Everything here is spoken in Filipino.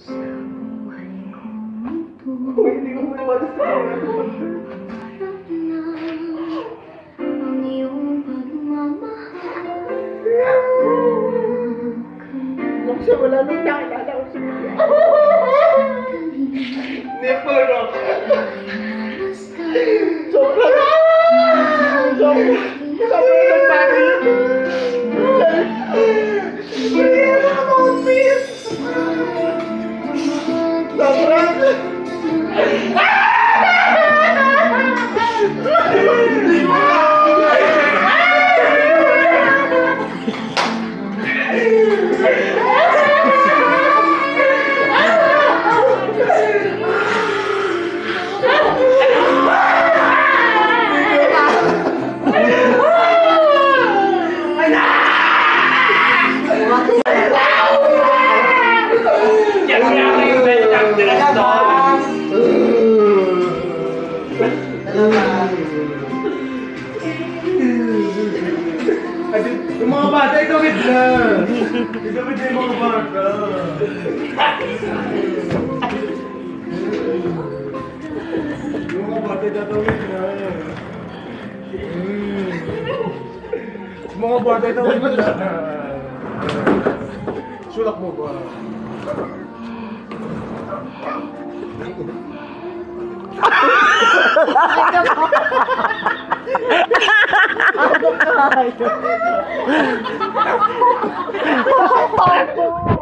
Hindi ko muna wala sa siya, wala nang nakilala ko siya. Nipple ko. Sobrang nagpari yun. Hindi na ako miss. Sobrang. Yung mga bata, itawid na! Itawid na yung mga bata! Yung mga bata, itawid na! Yung mga bata, itawid na! Sulak mo ba? Ano ka?